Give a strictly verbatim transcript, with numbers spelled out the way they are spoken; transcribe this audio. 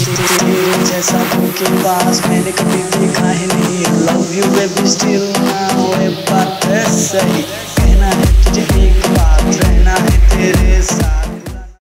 तेरे जैसा के पास मैंने कभी देखा ही नहीं। Love you baby still now ये बात है सही, कहना है तुझे